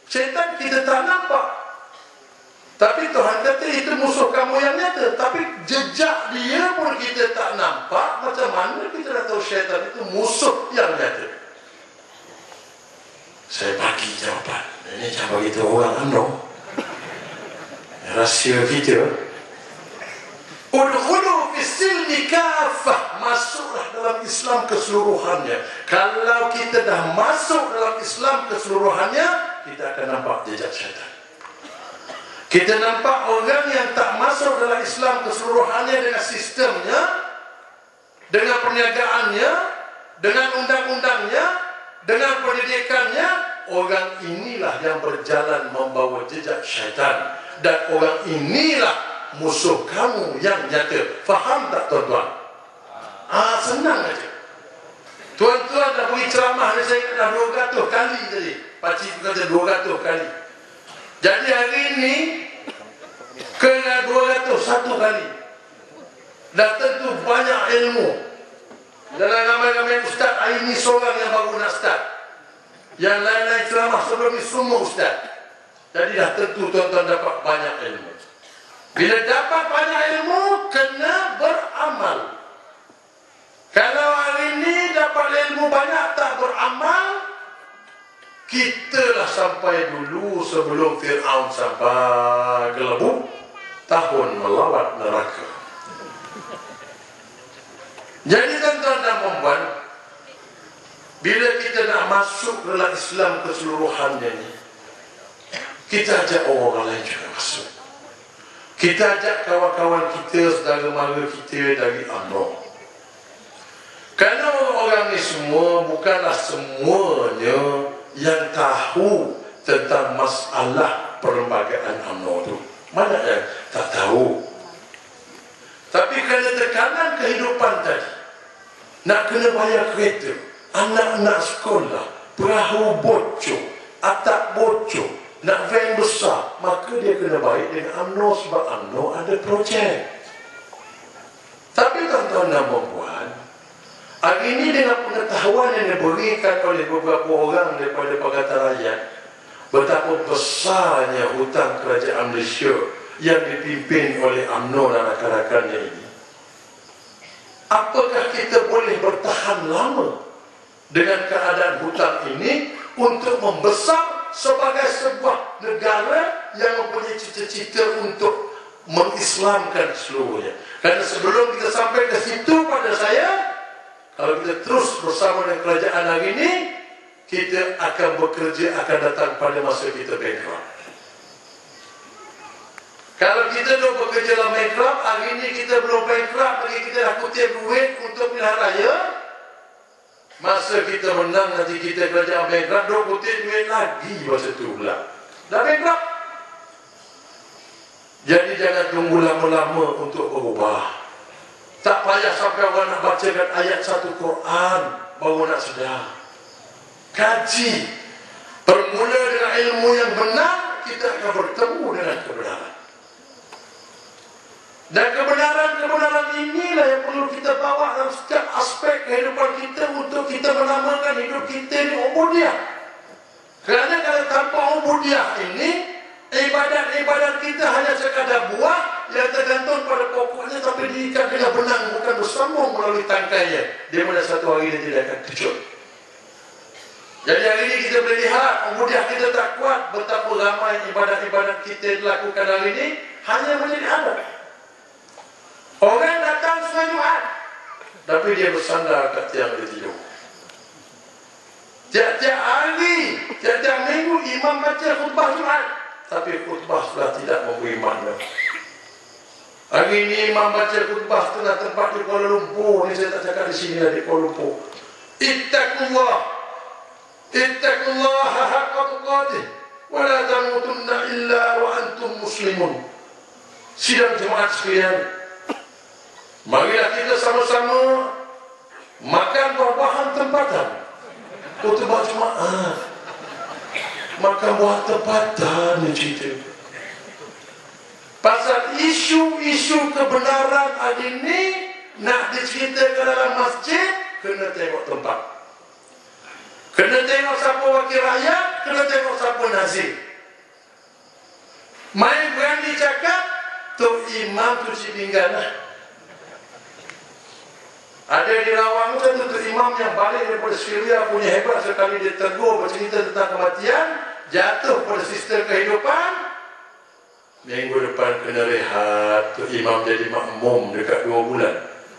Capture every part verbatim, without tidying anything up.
Syaitan kita tak nampak. Tapi Tuhan kata itu musuh kamu yang nyata. Tapi jejak dia pun kita tak nampak. Macam mana kita dah tahu syaitan itu musuh yang nyata? Saya bagi jawapan. Ini jangan bagi tahu orang UMNO. Rahsia kita. Udkhulu fis-silmi kafah. Masuklah dalam Islam keseluruhannya. Kalau kita dah masuk dalam Islam keseluruhannya, kita akan nampak jejak syaitan. Kita nampak orang yang tak masuk dalam Islam keseluruhannya dengan sistemnya, dengan perniagaannya, dengan undang-undangnya, dengan pendidikannya. Orang inilah yang berjalan membawa jejak syaitan. Dan orang inilah musuh kamu yang nyata. Faham tak tuan-tuan? Ah, senang aja. Tuan-tuan dah beri ceramah ni, saya dah dua ratus kali tadi. Pakcik kata dua ratus kali. Jadi hari ini kena dua ratus satu kali. Dah tentu banyak ilmu. Dalam ramai-ramai ustaz, hari ini seorang yang baru nak start. Yang lain-lain ceramah sebelum ini semua ustaz. Jadi dah tentu tuan-tuan dapat banyak ilmu. Bila dapat banyak ilmu, kena beramal. Kalau hari ini dapat ilmu banyak tak beramal, kitalah sampai dulu sebelum Fir'aun sampai gelebuk tahun melawat neraka. Jadi tuan-tuan dan puan, bila kita nak masuk dalam Islam keseluruhannya ni, kita ajak orang lain juga masuk. Kita ajak kawan-kawan kita, saudara mara kita dari UMNO. Kerana orang-orang ni semua bukanlah semuanya yang tahu tentang masalah perlembagaan UMNO tu. Mana yang tak tahu? Tapi kerana tekanan kehidupan tadi, nak kena bayar kereta, anak-anak sekolah, perahu bocor, atap bocor, nak van besar, maka dia kena baik dengan UMNO sebab UMNO ada projek. Tapi tuan-tuan dan puan, hari ini dengan pengetahuan yang diberikan oleh beberapa orang daripada Pakatan Rakyat, betapa besarnya hutang kerajaan Malaysia yang dipimpin oleh UMNO dan rakan-rakannya ini. Apakah kita boleh bertahan lama dengan keadaan hutang ini untuk membesar sebagai sebuah negara yang mempunyai cita-cita untuk mengislamkan seluruhnya? Kerana sebelum kita sampai ke situ, pada saya, kalau kita terus bersama dengan kerajaan hari ini, kita akan bekerja akan datang pada masa kita bankrupt. Kalau kita dah bekerja dalam bankrupt, hari ini kita belum bankrupt lagi, kita dah kutip duit untuk pilihan raya. Masa kita menang nanti kita kerajaan bankrupt, dah kutip duit lagi masa tu pula. Dah bankrupt. Jadi jangan tunggu lama-lama untuk berubah. Tak payah sampai orang nak bacakan ayat satu Quran baru nak sedar. Kaji. Bermula dengan ilmu yang benar, kita akan bertemu dengan kebenaran. Dan kebenaran-kebenaran inilah yang perlu kita bawa dalam setiap aspek kehidupan kita untuk kita menamakan hidup kita ini ubudiyah. Kerana kalau tanpa ubudiyah ini, ibadat-ibadat kita hanya sekadar buah yang tergantung pada pokoknya tapi diikat dengan benang, bukan bersambung melalui tangkainya. Di mana satu hari ini tidak akan kecut. Jadi hari ini kita boleh lihat ubudiyah kita tak kuat, betapa ramai ibadat-ibadat kita dilakukan hari ini hanya menjadi adat. Orang datang semua Jumat, tapi dia bersandar kat tiang dia tidur. Tiap-tiap hari, tiap-tiap minggu imam baca khutbah Jumat, tapi khutbah sudah tidak memberi makna. Hari ini imam baca khutbah setengah tempat di Kuala Lumpur. Ini saya tak cakap di sini lah, di Kuala Lumpur. Ittaqullah, ittaqullah haqqa tuqatih, wa la tamutunna illa wa antum muslimun. Sidang jemaat sekalian, marilah kita sama-sama makan buah-buahan tempatan. Khutbah Jumaat, makan buah tempatan ni cerita. Pasal isu-isu kebenaran hari ini nak diceritakan dalam masjid, kena tengok tempat. Kena tengok siapa wakil rakyat, kena tengok siapa nazir. Main berani cakap, tu imam cuci pinggan lah. Ada di Rawang tu tu imam yang balik daripada Syria punya hebat sekali, dia tegur bercerita tentang kematian, jatuh pada sistem kehidupan. Minggu depan kena rehat, tu imam jadi makmum dekat dua bulan.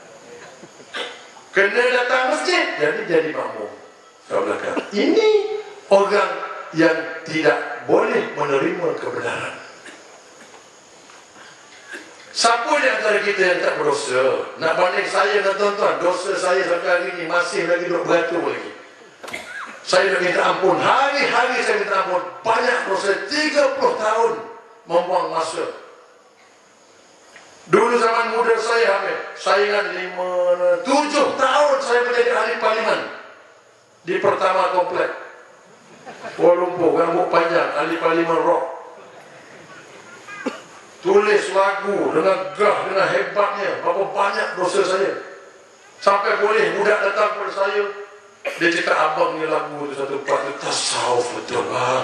Kena datang masjid, jadi jadi makmum kat belakang. Ini orang yang tidak boleh menerima kebenaran. Siapa di antara kita yang tak berdosa? Nak banding saya dan tuan-tuan, dosa saya sampai hari ini masih lagi duduk beratur lagi. Saya dah minta ampun, hari-hari saya minta ampun. Banyak dosa, tiga puluh tahun membuang masa. Dulu zaman muda saya, saya ingat lima, tujuh tahun saya menjadi ahli parlimen di pertama komplek Kuala Lumpur, rambut panjang, ahli parlimen rock. Tulis lagu dengan gah, dengan hebatnya. Berapa banyak dosa saya. Sampai boleh budak datang kepada saya, dia cakap, abang ni lagu tu satu part tu tasawuf betul bang.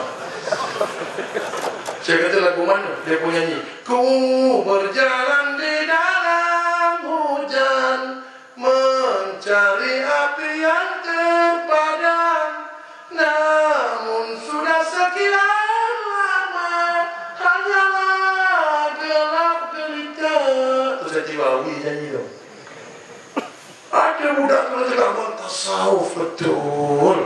Saya kata lagu mana? Dia pun nyanyi, ku berjalan di dalam hujan, mencari api yang terpadam, namun sudah sekian lama hanyalah gelap gelita. Tu saya tibawi nyanyi tu. Ada budak tu cakap, abang tasawuf betul.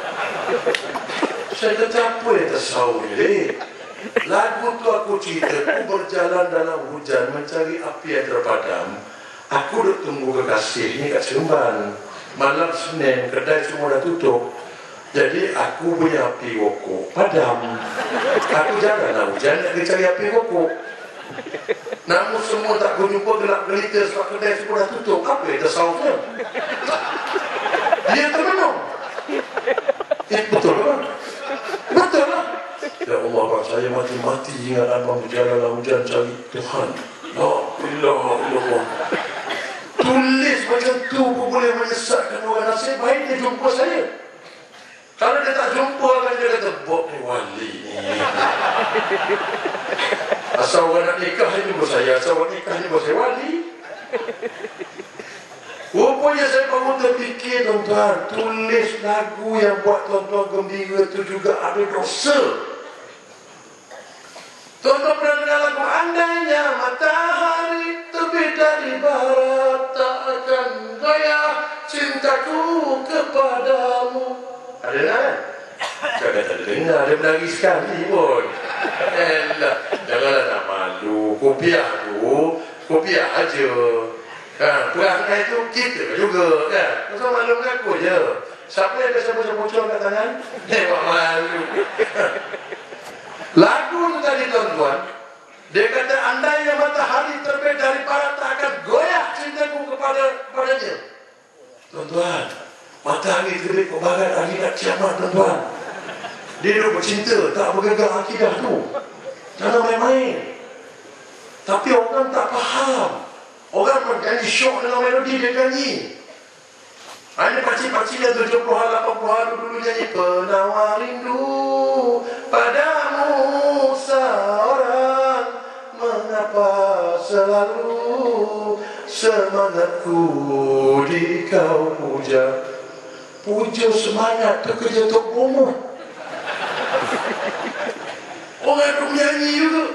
Saya kata, apa yang tasawuf ni? Lagu tu aku cerita, aku berjalan dalam hujan mencari api yang terpadam. Aku duk tunggu kekasih ni kat Seremban. Malam Senin kedai semua dah tutup. Jadi aku punya api rokok padam. Aku jalan dalam hujan nak pergi cari api rokok. Namun semua tak aku jumpa, gelap gelita sebab kedai semua dah tutup. Apa yang tasawufnya? Dia termenung. Eh, betul lah. Betul lah. Ya Allah, Pak, saya mati-mati ingat abang berjalan dalam hujan cari Tuhan. La ilaha illallah. Tulis macam tu pun boleh menyesatkan orang. Nasib baik dia jumpa saya. Kalau dia tak jumpa, akan dia kata, Bob ni wali ni. Asal orang nak nikah ni jumpa saya, asal orang nikah ni jumpa saya wali. Rupanya saya baru terfikir, tuan-tuan, tulis lagu yang buat tuan-tuan gembira tu juga ada dosa. Tuan-tuan pernah dengar lagu, andainya matahari terbit dari barat, tak akan goyah cintaku kepadamu. Ada dengar kan? Jangan tak ada dengar, dia menangis sekali pun. Elah, janganlah nak malu. Kopiah tu, kopiah aja. Kan, perangai tu kita juga kan. Masa malu mengaku je. Siapa yang biasa bocor-bocor kat tangan? Tengok malu. Lagu tu tadi tuan-tuan, dia kata andainya matahari terbit dari barat, tak akan goyah cintaku kepada kepadanya. Tuan-tuan, matahari terbit ke barat, hari nak kiamat tuan-tuan. Dia duduk bercinta, tak bergegar akidah tu. Jangan main-main. Tapi orang tak faham. Orang menyanyi syok dengan melodi dia nyanyi. Ini pakcik-pakcik yang tujuh puluhan, lapan puluhan dulu nyanyi, penawar rindu padamu seorang, mengapa selalu semangatku di kau puja. Puja semangat tu kerja Tok Bomo. Orang tu menyanyi juga.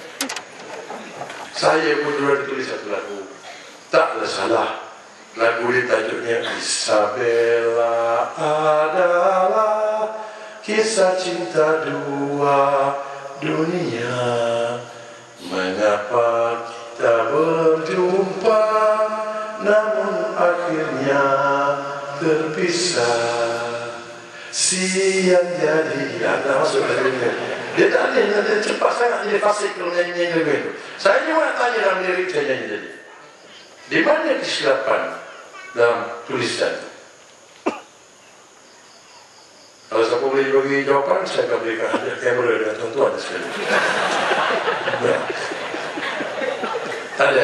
Saya pun dulu tulis satu lagu, taklah salah. Lagu ini tajuknya Isabella adalah kisah cinta dua dunia. Mengapa kita berjumpa namun akhirnya terpisah. Siang jadi ada masuk lagunya. Dia tak ada, dia cepat sangat, dia fasih kalau nyanyi-nyanyi lagu itu. Saya juga nak tanya dalam lirik saya nyanyi tadi, di mana kesilapan dalam tulisan? Kalau siapa boleh bagi jawapan, saya akan berikan hadiah kamera dengan tuan-tuan sekali. Ya. Ada.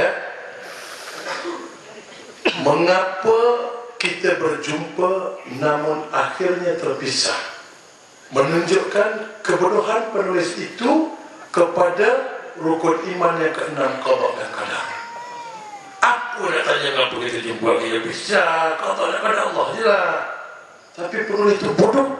Mengapa kita berjumpa namun akhirnya terpisah? menunjukkan kebodohan penulis itu kepada rukun iman yang keenam, qada dan qadar. Aku nak tanya kenapa kita jumpa dia bisa qada dan qadar Allah jelah. Tapi penulis itu bodoh.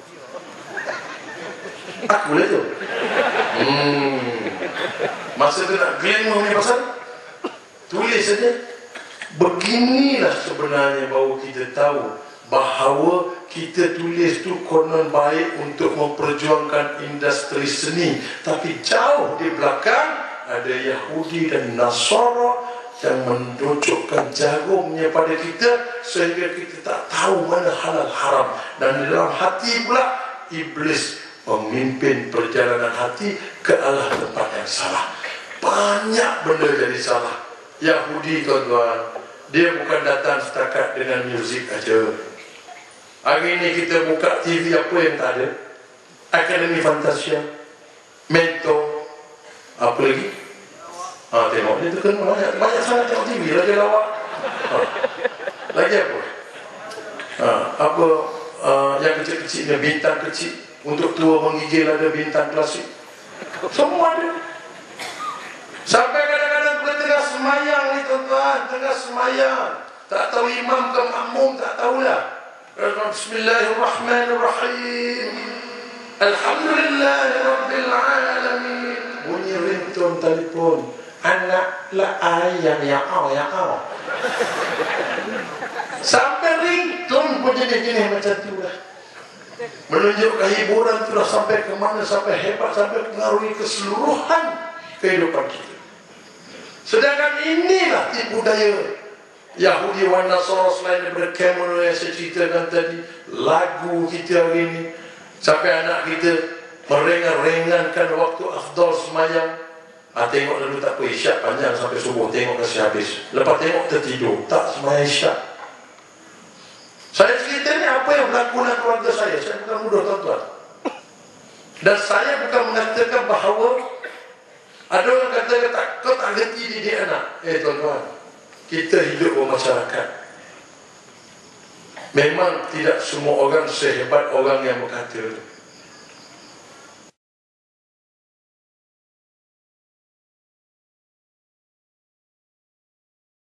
Aku boleh tu. Hmm. Masa tu nak claim ni pasal tulis saja. Beginilah sebenarnya baru kita tahu bahawa kita tulis tu konon baik untuk memperjuangkan industri seni, tapi jauh di belakang ada Yahudi dan Nasara yang mendocokkan jarumnya pada kita sehingga kita tak tahu mana halal haram. Dan di dalam hati pula iblis memimpin perjalanan hati ke arah tempat yang salah. Banyak benda jadi salah. Yahudi tuan-tuan, dia bukan datang setakat dengan muzik aja. Hari ini kita buka T V, apa yang tak ada? Akademi Fantasia, Mentor, apa lagi? Ah, tengok dia tekan banyak, banyak sangat tengok T V lagi lawak. Ah. Lagi apa? Ah, apa ah, yang kecil-kecil ni, bintang kecil untuk tua menggigil, ada bintang klasik. Semua ada. Sampai kadang-kadang kita tengah semayang ni tuan-tuan, tengah semayang, tak tahu imam ke makmum, tak tahulah. Bismillahirrahmanirrahim. Alhamdulillahirabbil alamin. Bunyi ringtone telefon. Anak la ayam ya au ya au. Sampai ringtone pun jenis-jenis macam tu lah. Menunjukkan hiburan tu dah sampai ke mana, sampai hebat, sampai mengaruhi keseluruhan kehidupan kita. Sedangkan inilah tipu daya Yahudi dan Nasara selain daripada Cameron yang saya ceritakan tadi, lagu kita hari ini, sampai anak kita merengan-rengankan waktu afdal semayang. Ah, tengok dulu tak apa, isyak panjang sampai subuh, tengok kasih habis. Lepas tengok tertidur, tak semayang isyak. Saya cerita ni apa yang berlaku dalam keluarga saya. Saya bukan mudah tuan-tuan. Dan saya bukan mengatakan bahawa ada orang kata tak, kau tak ngerti didik anak. Eh tuan-tuan, kita hidup bermasyarakat. Memang tidak semua orang sehebat orang yang berkata.